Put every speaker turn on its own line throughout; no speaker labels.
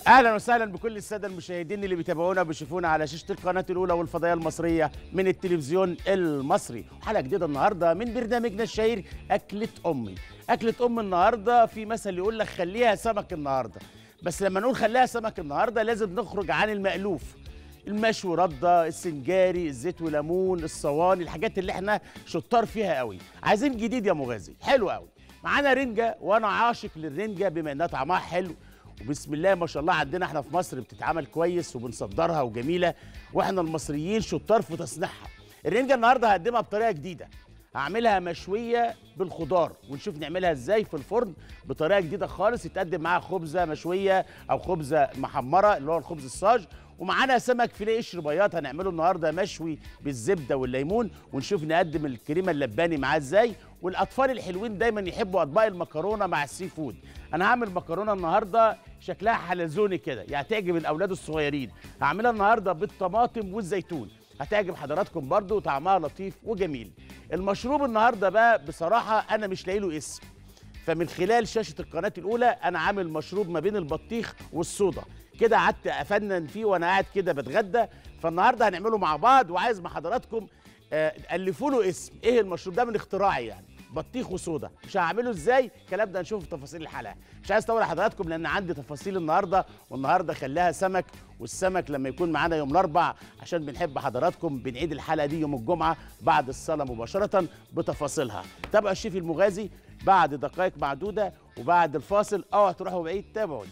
اهلا وسهلا بكل الساده المشاهدين اللي بيتابعونا وبيشوفونا على شاشه القناه الاولى والفضائيه المصريه من التلفزيون المصري. حلقه جديده النهارده من برنامجنا الشهير اكله امي. اكله ام النهارده في مثل يقول لك خليها سمك النهارده، بس لما نقول خليها سمك النهارده لازم نخرج عن المألوف. المشوي رده، السنجاري، الزيت وليمون، الصواني، الحاجات اللي احنا شطار فيها قوي. عايزين جديد يا مغازي، حلو قوي. معانا رنجه وانا عاشق للرنجه بما انها طعمها حلو، وبسم الله ما شاء الله عندنا احنا في مصر بتتعمل كويس وبنصدرها وجميله، واحنا المصريين شطار في تصنيعها. الرنجه النهارده هقدمها بطريقه جديده، هعملها مشويه بالخضار ونشوف نعملها ازاي في الفرن بطريقه جديده خالص. يتقدم معاها خبزه مشويه او خبزه محمره اللي هو الخبز الصاج، ومعانا سمك فيليه قشر بياض هنعمله النهارده مشوي بالزبده والليمون، ونشوف نقدم الكريمه اللباني معاه ازاي. والاطفال الحلوين دايما يحبوا اطباق المكرونه مع السي فود. انا هعمل مكرونه النهارده شكلها حلزوني كده، يعني تعجب الاولاد الصغيرين. هعملها النهارده بالطماطم والزيتون، هتعجب حضراتكم برضو، طعمها لطيف وجميل. المشروب النهارده بقى بصراحه انا مش لاقي له اسم، فمن خلال شاشه القناه الاولى انا عامل مشروب ما بين البطيخ والصودا كده، قعدت افنن فيه وانا قاعد كده بتغدى. فالنهارده هنعمله مع بعض، وعايز مع حضراتكم الفوا له اسم. ايه المشروب ده؟ من اختراعي يعني، بطيخ وصودا. مش هعمله ازاي الكلام ده هنشوف في تفاصيل الحلقه. مش عايز اطول حضراتكم لان عندي تفاصيل النهارده، والنهارده خلاها سمك، والسمك لما يكون معانا يوم الاربع عشان بنحب حضراتكم بنعيد الحلقه دي يوم الجمعه بعد الصلاه مباشره بتفاصيلها. تابعوا الشيف المغازي بعد دقائق معدوده، وبعد الفاصل اوعوا تروحوا بعيد، تابعوني.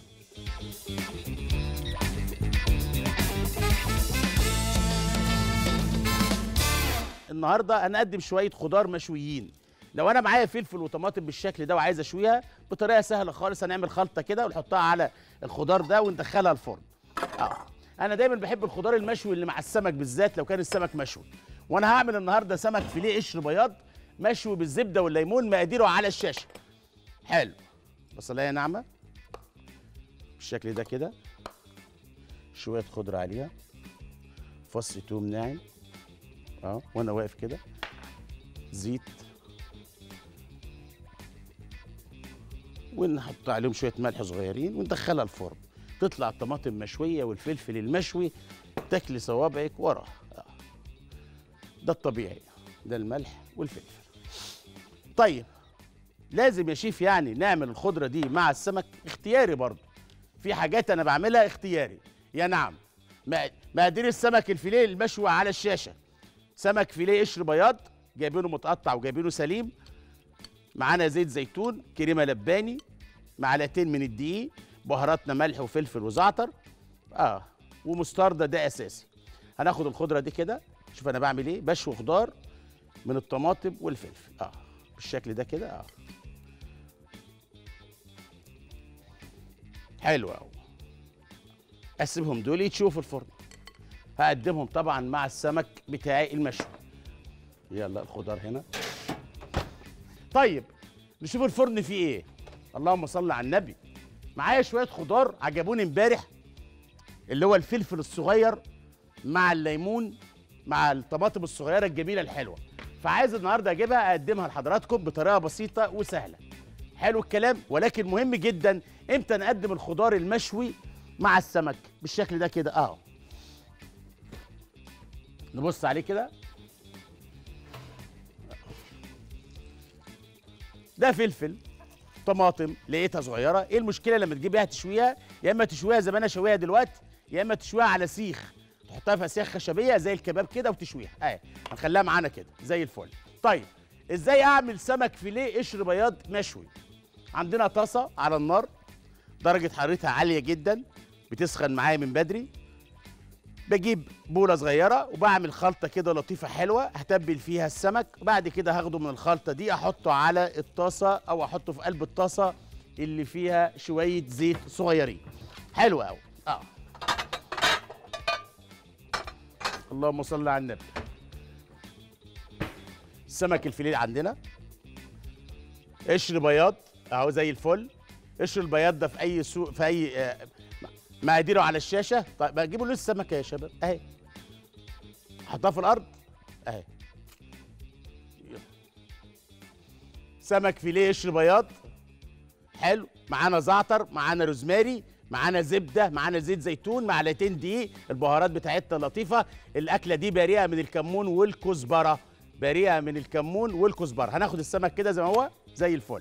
النهارده هنقدم شويه خضار مشويين. لو انا معايا فلفل وطماطم بالشكل ده وعايز اشويها بطريقه سهله خالص، هنعمل خلطه كده ونحطها على الخضار ده وندخلها الفرن. انا دايما بحب الخضار المشوي اللي مع السمك بالذات لو كان السمك مشوي. وانا هعمل النهارده سمك فيليه قشر بياض مشوي بالزبده والليمون، مقاديره على الشاشه. حلو. بصلايه ناعمه بالشكل ده كده، شويه خضره عليها، فص توم ناعم وانا واقف كده، زيت، ونحط عليهم شويه ملح صغيرين وندخلها الفرن. تطلع الطماطم مشويه والفلفل المشوي تاكلي صوابعك وراه. ده الطبيعي، ده الملح والفلفل. طيب لازم يا شيف يعني نعمل الخضره دي مع السمك؟ اختياري برضه، في حاجات انا بعملها اختياري. يا نعم، مقادير السمك الفيليه المشوي على الشاشه. سمك فيليه قشر بياض جايبينه متقطع وجايبينه سليم، معانا زيت زيتون، كريمه لباني، معلقتين من الدقيق، بهاراتنا ملح وفلفل وزعتر ومستردة، ده اساسي. هناخد الخضره دي كده، شوف انا بعمل ايه، بشوي خضار من الطماطم والفلفل بالشكل ده كده حلو قوي. اسيبهم دول يتشوفوا في الفرن، هقدمهم طبعا مع السمك بتاعي المشوي. يلا الخضار هنا. طيب نشوف الفرن فيه ايه. اللهم صل على النبي. معايا شويه خضار عجبوني امبارح، اللي هو الفلفل الصغير مع الليمون مع الطماطم الصغيره الجميله الحلوه، فعايز النهارده اجيبها اقدمها لحضراتكم بطريقه بسيطه وسهله. حلو الكلام، ولكن مهم جدا امتى نقدم الخضار المشوي مع السمك بالشكل ده كده. نبص عليه كده، ده فلفل، طماطم لقيتها صغيره. ايه المشكله لما تجيبيها تشويها؟ يا اما تشويها زي ما انا شويها دلوقتي، يا اما تشويها على سيخ، تحطها في سيخ خشبيه زي الكباب كده وتشويها. هنخليها معانا كده زي الفل. طيب ازاي اعمل سمك فيليه قشر بياض مشوي؟ عندنا طاسه على النار درجه حرارتها عاليه جدا بتسخن معايا من بدري. بجيب بوله صغيره وبعمل خلطه كده لطيفه حلوه، هتبل فيها السمك. وبعد كده هاخده من الخلطه دي احطه على الطاسه او احطه في قلب الطاسه اللي فيها شويه زيت صغيرين. حلو قوي. اللهم صل على النبي. السمك الفيليه عندنا قشر بياض اهو زي الفل. قشر البياض ده في اي سوق، في اي مقاديره على الشاشه. طيب اجيبوا له السمكه يا شباب اهي، احطها في الارض اهي. سمك فيليه قشر بياض حلو، معانا زعتر، معانا روزماري، معانا زبده، معانا زيت زيتون، معلقتين دقيق، البهارات بتاعتنا لطيفه. الاكله دي بريئه من الكمون والكزبره، بريئه من الكمون والكزبره. هناخد السمك كده زي ما هو زي الفل.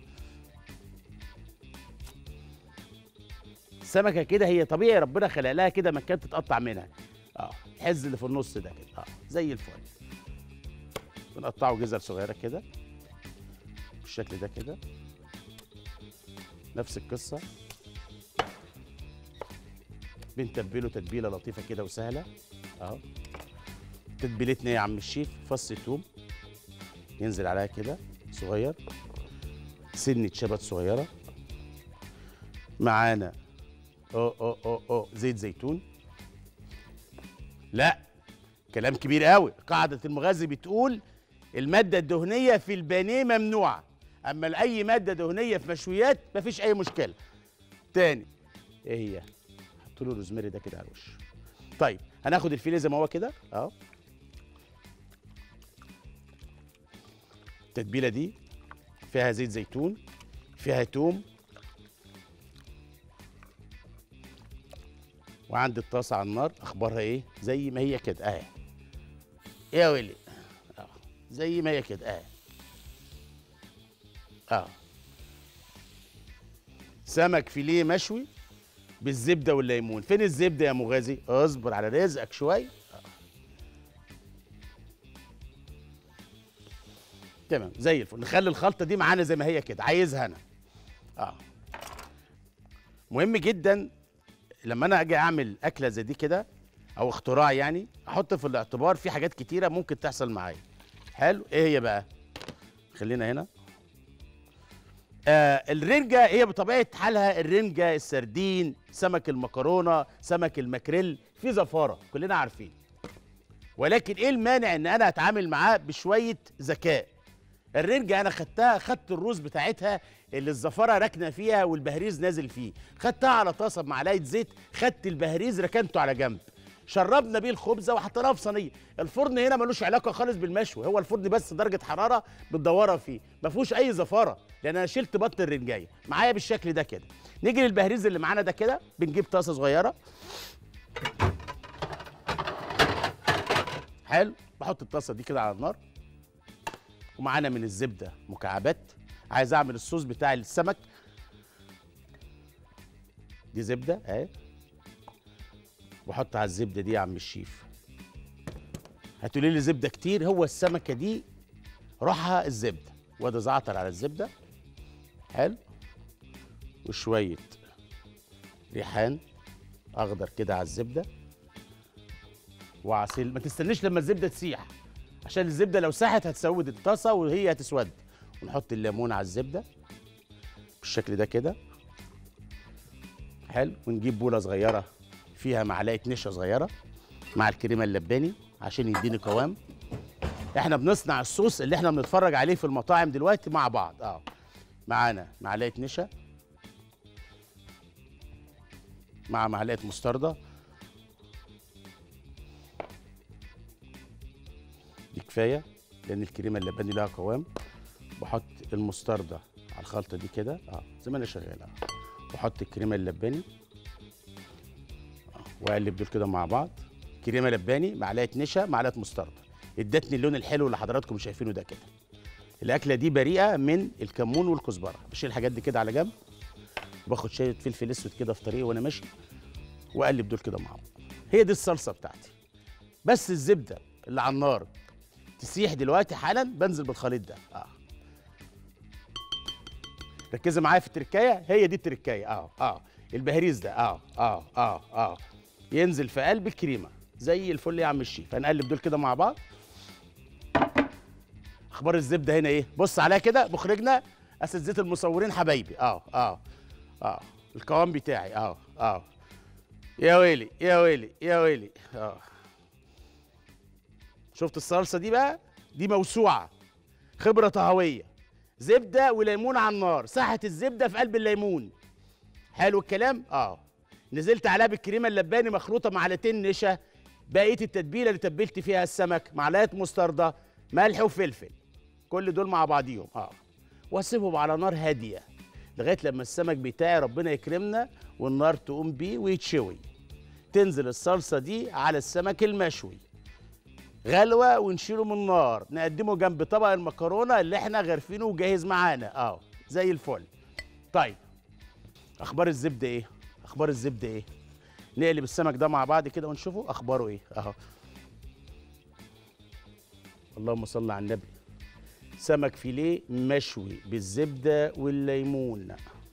السمكه كده هي طبيعي ربنا خلق لها كده مكان تتقطع منها. الحز اللي في النص ده كده زي الفل. بنقطعه جزر صغيره كده بالشكل ده كده. نفس القصه، بنتبله تتبيله لطيفه كده وسهله. تتبيلتنا يا عم الشيف، فص توم ينزل عليها كده صغير، سنه شبت صغيره، معانا زيت زيتون. لا، كلام كبير قوي. قاعده المغذي بتقول الماده الدهنيه في البانيه ممنوعه، اما لاي ماده دهنيه في مشويات مفيش اي مشكله. تاني، ايه هي؟ حط له الروزماري ده كده على الوش. طيب هناخد الفيليه زي ما هو كده التتبيله دي فيها زيت زيتون، فيها توم، وعندي الطاسه على النار. اخبارها ايه؟ زي ما هي كده اهي يا ويلي. زي ما هي كده اهي. سمك فيليه مشوي بالزبده والليمون. فين الزبده يا مغازي؟ اصبر على رزقك شويه. تمام زي الفل. نخلي الخلطه دي معانا زي ما هي كده. عايزها انا مهم جدا لما انا اجي اعمل اكله زي دي كده او اختراع، يعني احط في الاعتبار في حاجات كتيره ممكن تحصل معايا. حلو، ايه هي بقى؟ خلينا هنا. الرنجه هي بطبيعه حالها، الرنجه، السردين، سمك المكرونه، سمك الماكريل، في زفاره كلنا عارفين. ولكن ايه المانع ان انا اتعامل معاه بشويه ذكاء؟ الرنجه انا خدت الروز بتاعتها اللي الزفاره راكنه فيها والبهريز نازل فيه، خدتها على طاسه بمعلقه زيت، خدت البهريز ركنته على جنب، شربنا بيه الخبزه وحطيناها في صينيه. الفرن هنا ملوش علاقه خالص بالمشوي، هو الفرن بس درجه حراره بتدورها فيه، ما فيهوش اي زفاره، لان انا شلت بطن الرنجايه معايا بالشكل ده كده. نيجي للبهريز اللي معانا ده كده، بنجيب طاسه صغيره. حلو، بحط الطاسه دي كده على النار، ومعانا من الزبده مكعبات. عايز اعمل الصوص بتاع السمك. دي زبده اهي، واحط على الزبده دي يا عم الشيف. هتقولي لي زبده كتير، هو السمكه دي روحها الزبده. وادي زعتر على الزبده. حلو، وشويه ريحان اخضر كده على الزبده، وعسل. ما تستنيش لما الزبده تسيح، عشان الزبده لو ساحت هتسود الطاسه وهي هتسود. ونحط الليمون على الزبده بالشكل ده كده. حلو، ونجيب بوله صغيره فيها معلقه نشا صغيره مع الكريمه اللباني عشان يديني قوام. احنا بنصنع الصوص اللي احنا بنتفرج عليه في المطاعم دلوقتي مع بعض. معانا معلقه نشا مع معلقه مستردة. دي كفايه لان الكريمه اللباني لها قوام. بحط المستردة على الخلطه دي كده زي ما انا شغال. بحط الكريمه اللباني واقلب دول كده مع بعض. كريمه لباني، معلقه نشا، معلقه مستردة، ادتني اللون الحلو اللي حضراتكم شايفينه ده كده. الاكله دي بريئه من الكمون والكزبره. بشيل الحاجات دي كده على جنب، باخد شويه فلفل اسود كده في طريقي وانا ماشي، واقلب دول كده مع بعض. هي دي الصلصه بتاعتي. بس الزبده اللي على النار تسيح دلوقتي حالا، بنزل بالخليط ده. ركزي معايا في التركايه، هي دي التركايه. البهريز ده ينزل في قلب الكريمه زي الفل يا عم الشيف. هنقلب دول كده مع بعض. اخبار الزبده هنا ايه؟ بص عليها كده مخرجنا، اسد زيت المصورين حبايبي. القوام بتاعي يا ويلي يا ويلي يا ويلي. شفت الصلصه دي بقى؟ دي موسوعه، خبره طهويه. زبده وليمون على النار، ساحت الزبده في قلب الليمون. حلو الكلام. نزلت عليها بالكريمه اللباني مخلوطه، معلقتين نشا، بقيه التتبيله اللي تبلت فيها السمك، معلقه مستردة، ملح وفلفل، كل دول مع بعضيهم. واسيبهم على نار هاديه لغايه لما السمك بتاعي ربنا يكرمنا والنار تقوم بيه ويتشوي. تنزل الصلصه دي على السمك المشوي غلوه، ونشيله من النار نقدمه جنب طبق المكرونه اللي احنا غارفينه وجاهز معانا زي الفل. طيب اخبار الزبده ايه؟ اخبار الزبده ايه؟ نقلب السمك ده مع بعض كده ونشوفه اخباره ايه اهو. اللهم صل على النبي. سمك فيليه مشوي بالزبده والليمون.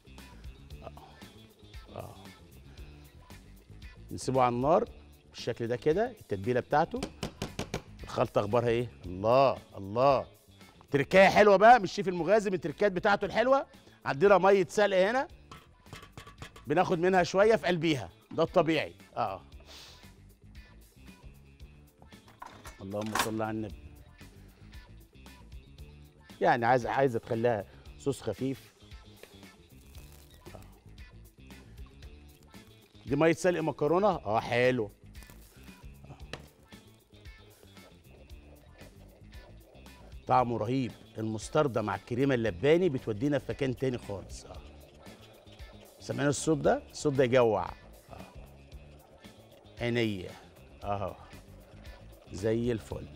نسيبه على النار بالشكل ده كده. التتبيله بتاعته الخلطه اخبارها ايه؟ الله الله. تركايه حلوه بقى من الشيف المغازي، من التركات بتاعته الحلوه. عندنا ميه سلق هنا بناخد منها شويه في قلبيها، ده الطبيعي. اللهم صل على النبي. يعني عايزه تخليها صوص خفيف. دي ميه سلق مكرونه حلو. طعمه رهيب. المستردة مع الكريمه اللباني بتودينا في مكان تاني خالص. سمعنا الصوت ده؟ الصوت ده يجوع. عينيا زي الفل.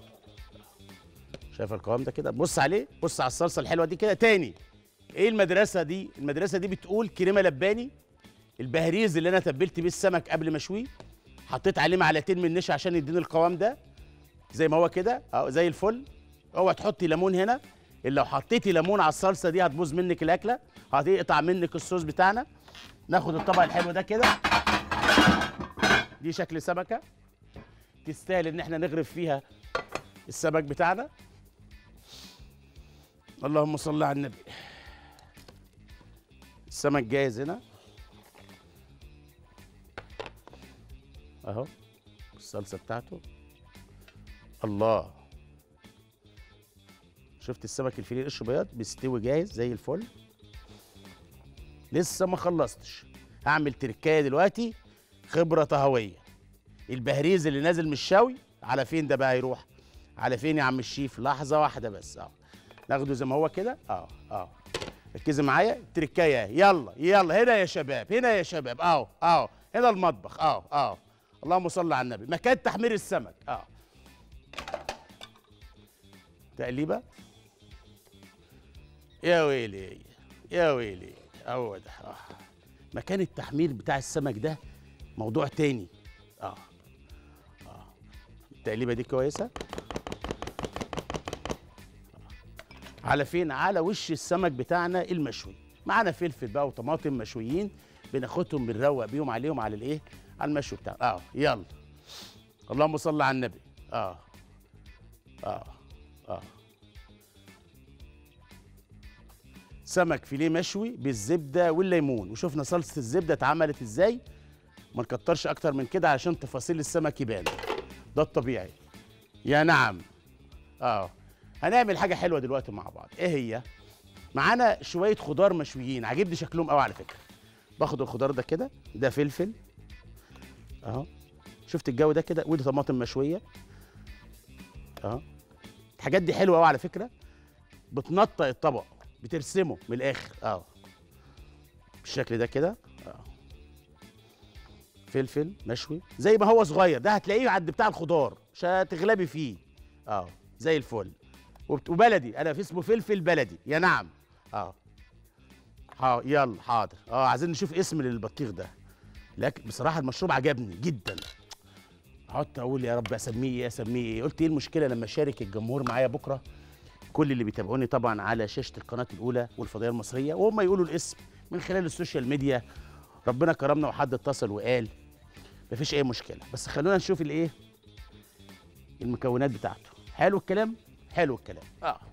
شايف القوام ده كده؟ بص عليه، بص على الصلصه الحلوه دي كده تاني. ايه المدرسه دي؟ المدرسه دي بتقول كريمه لباني. البهريز اللي انا تبلت بيه السمك قبل ما اشويه، حطيت عليه معلقتين من النشا عشان يديني القوام ده زي ما هو كده زي الفل. اوعى تحطي ليمون هنا، اللي لو حطيتي ليمون على الصلصه دي هتبوظ منك الاكله، هتقطع منك الصوص بتاعنا. ناخد الطبق الحلو ده كده. دي شكل سمكه تستاهل ان احنا نغرف فيها السمك بتاعنا. اللهم صل على النبي. السمك جاهز هنا اهو. الصلصه بتاعته الله. شفت السمك الفيليه قشر بياض بيستوي جاهز زي الفل. لسه ما خلصتش. هعمل تركايه دلوقتي خبره طهويه. البهريز اللي نازل من الشوي على فين ده بقى يروح؟ على فين يا عم الشيف؟ لحظه واحده بس ناخده زي ما هو كده ركزي معايا. التركايه يلا يلا هنا يا شباب، هنا يا شباب هنا المطبخ اللهم صل على النبي. مكان تحمير السمك تقليبه. يا ويلي يا ويلي. هو ده مكان التحمير بتاع السمك ده موضوع تاني. التقليبه دي كويسه. على فين؟ على وش السمك بتاعنا المشوي. معانا فلفل بقى وطماطم مشويين بناخدهم بنروق بيهم عليهم على الايه؟ على المشوي بتاعنا. يلا اللهم صل على النبي. سمك فيليه مشوي بالزبده والليمون، وشفنا صلصه الزبده اتعملت ازاي. ما نكترش اكتر من كده عشان تفاصيل السمك يبان، ده الطبيعي. يا نعم. هنعمل حاجه حلوه دلوقتي مع بعض. ايه هي؟ معانا شويه خضار مشويين عاجبني شكلهم قوي على فكره. باخد الخضار ده كده، ده فلفل شفت الجو ده كده، ودي طماطم مشويه الحاجات دي حلوه قوي على فكره. بتنطق الطبق، بترسمه من الاخر بالشكل ده كده. فلفل مشوي زي ما هو صغير، ده هتلاقيه عند بتاع الخضار مش هتغلبي فيه زي الفل. وبلدي، انا في اسمه فلفل بلدي. يا نعم. يلا حاضر. عايزين نشوف اسم للبطيخ ده. لكن بصراحه المشروب عجبني جدا. قعدت اقول يا رب اسميه ايه اسميه ايه. قلت ايه المشكله لما اشارك الجمهور معايا بكره، كل اللي بيتابعوني طبعا على شاشه القناه الاولى والفضائيه المصريه، وهم يقولوا الاسم من خلال السوشيال ميديا. ربنا كرمنا وحد اتصل وقال مفيش اي مشكله، بس خلونا نشوف الايه المكونات بتاعته. حلو الكلام، حلو الكلام.